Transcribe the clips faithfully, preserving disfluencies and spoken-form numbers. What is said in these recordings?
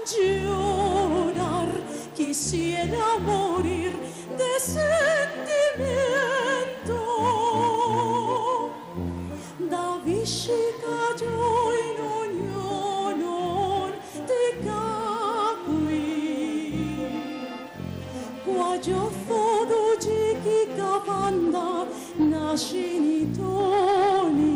llorar, quisiera morir de sentimiento. Da vicina gioino non te cacui. Quaggio fodo giki cavanda nascinitoni.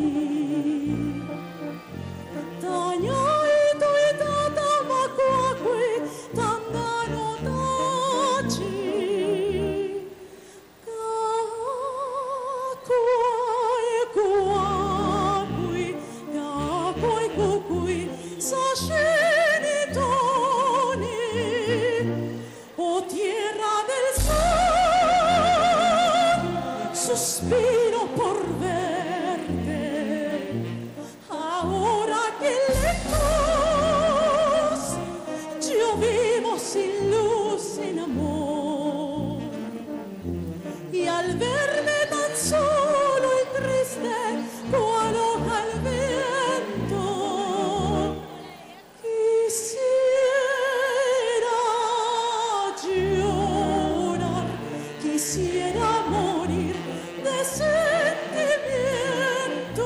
Suspiro por verte, ahora que lejos yo vivo sin luz, sin amor, y al verme tan solo y triste cual hoja al viento, quisiera llorar, quisiera morir de sentimiento.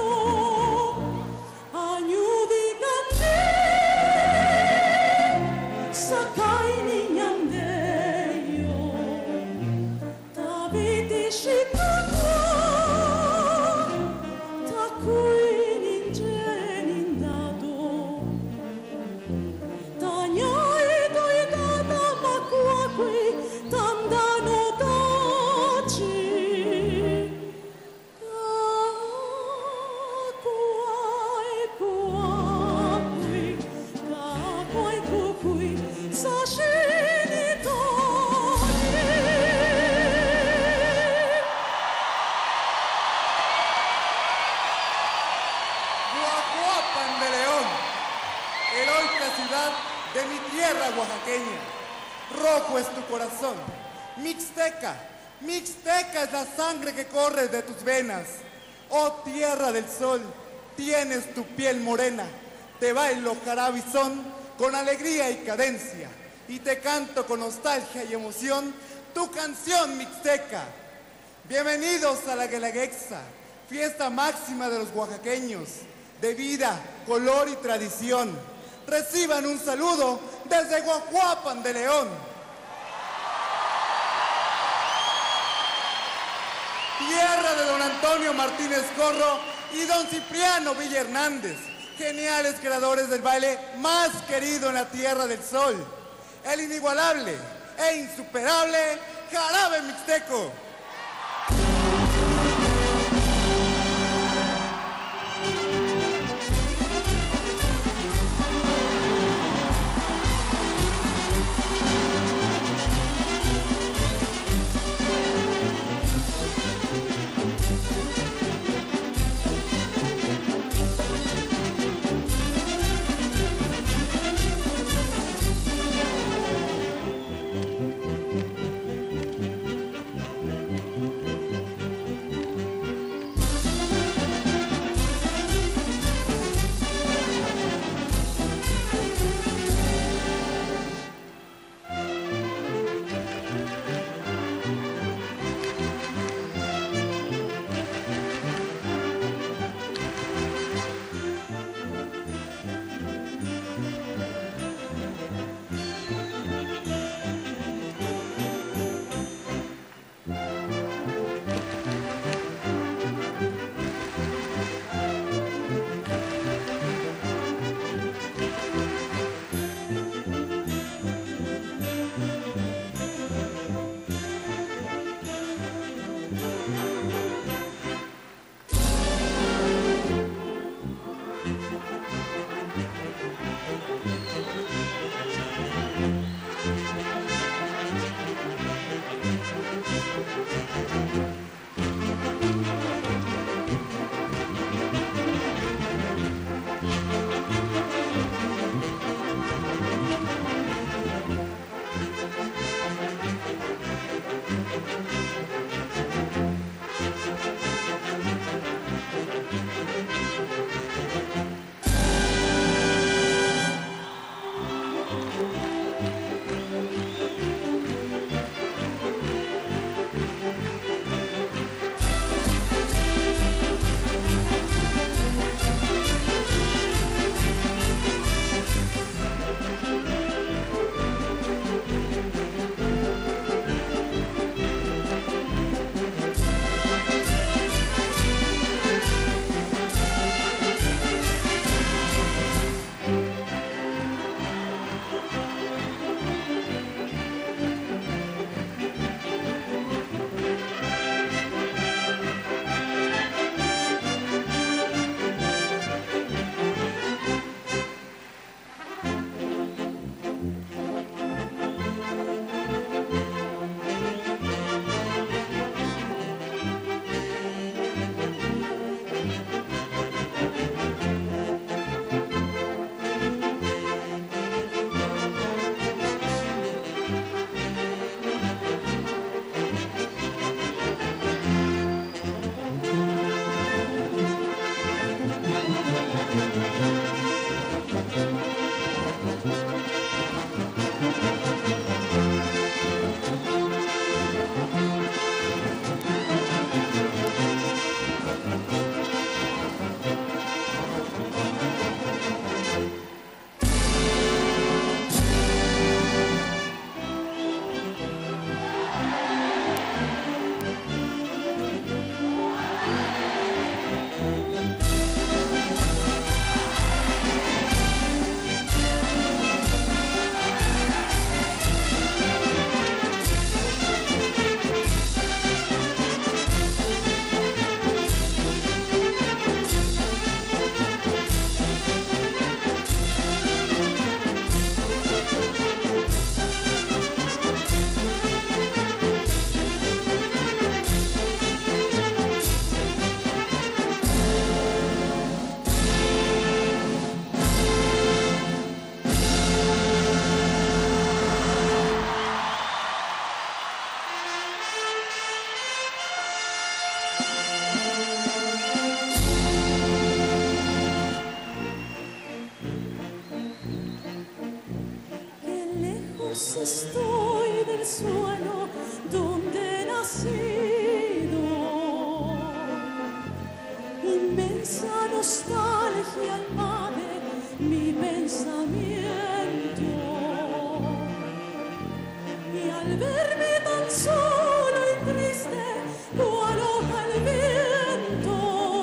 Añudigante, sakai niñandeyo, tabiti shikako, takui ninjenindado, tanyai toitata makuakui, tandano tachi. Guajuapan de León, heroica ciudad de mi tierra oaxaqueña. Rojo es tu corazón, mixteca, mixteca es la sangre que corre de tus venas. Oh tierra del sol, tienes tu piel morena, te bailo jarabizón con alegría y cadencia, y te canto con nostalgia y emoción tu canción mixteca. Bienvenidos a la Guelaguetza, fiesta máxima de los oaxaqueños, de vida, color y tradición. Reciban un saludo desde Guajuapan de León. Tierra de don Antonio Martínez Corro y don Cipriano Villa Hernández, geniales creadores del baile más querido en la Tierra del Sol, el inigualable e insuperable jarabe mixteco. Estoy del suelo donde he nacido, inmensa nostalgia invade mi pensamiento, y al verme tan solo y triste cual hoja al viento,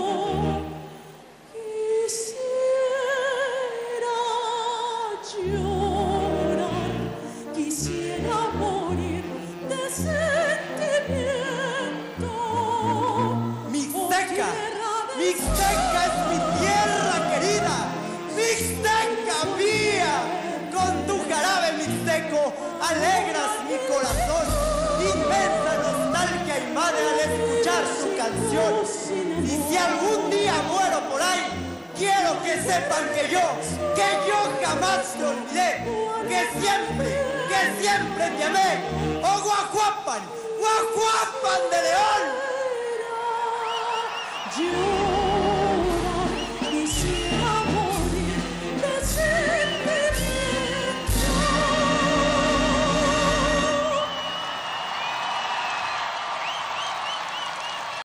quisiera llorar, quisiera morir de sentimiento. Mixteca, Mixteca es mi tierra querida, Mixteca mía, con tu jarabe mixteco alegras mi corazón, inmensa nostalgia invade al escuchar su canción, y si algún día muero por ahí, quiero que sepan que yo, que yo jamás te olvidé, que siempre, que siempre te amé. ¡Oh, Guajuapan! ¡Guajuapan de León! Yo